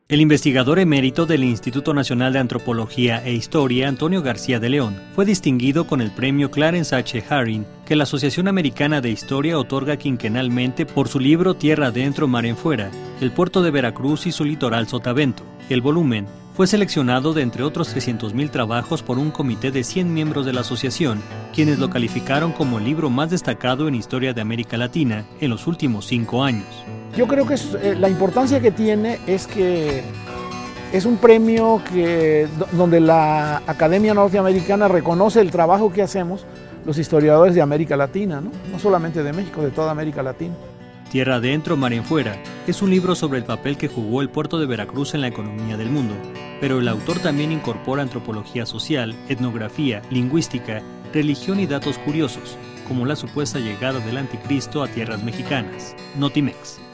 El investigador emérito del Instituto Nacional de Antropología e Historia, Antonio García de León, fue distinguido con el premio Clarence H. Herring, que la Asociación Americana de Historia otorga quinquenalmente por su libro Tierra adentro, mar en fuera, el puerto de Veracruz y su litoral Sotavento. El volumen fue seleccionado de entre otros 300,000 trabajos por un comité de 100 miembros de la asociación, quienes lo calificaron como el libro más destacado en historia de América Latina en los últimos 5 años. Yo creo que la importancia que tiene es que es un premio donde la Academia Norteamericana reconoce el trabajo que hacemos los historiadores de América Latina, no solamente de México, de toda América Latina. Tierra adentro, mar en fuera es un libro sobre el papel que jugó el puerto de Veracruz en la economía del mundo, pero el autor también incorpora antropología social, etnografía, lingüística, religión y datos curiosos, como la supuesta llegada del anticristo a tierras mexicanas. Notimex.